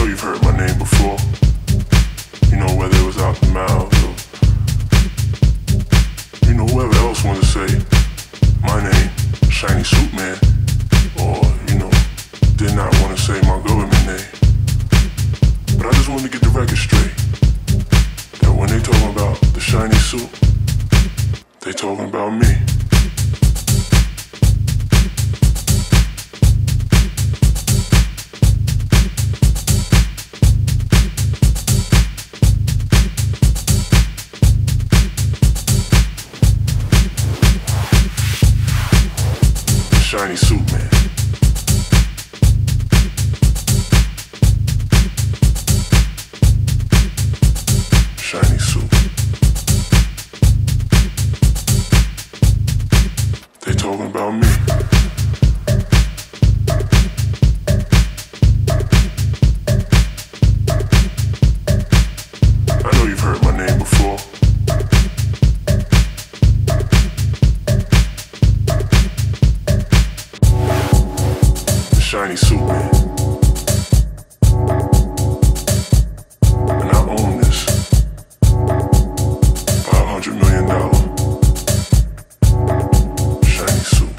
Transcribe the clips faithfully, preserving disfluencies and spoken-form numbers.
you've heard my name before. You know, whether it was out the mouth or, you know, whoever else wanted to say my name, Shiny Suit Man, or, you know, did not want to say my government name. But I just wanted to get the record straight, that when they talking about the shiny suit, they talking about me. Shiny suit man. Shiny suit. They talking about me. I know you've heard my name before. Shiny suit man. And I own this five hundred million dollar shiny suit.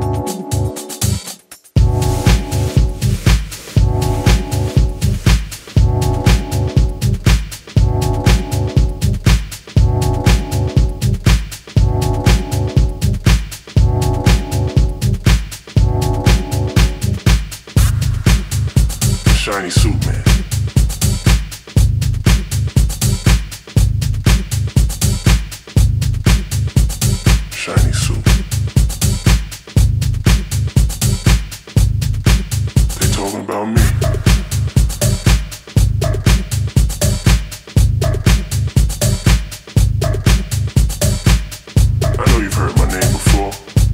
Shiny suit man. Shiny suit. They talking about me. I know you've heard my name before.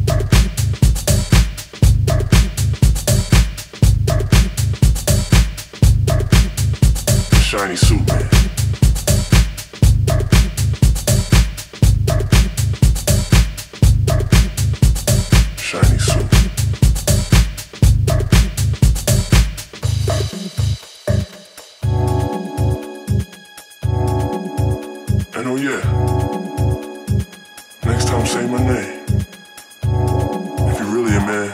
Shiny suit man. Shiny suit. And oh yeah, next time say my name. If you're really a man,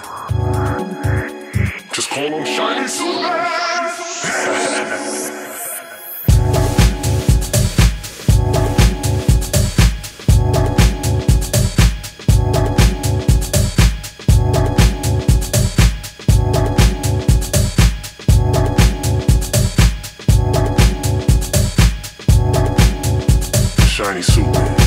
just call him Shiny Suit Man. Shiny suit man.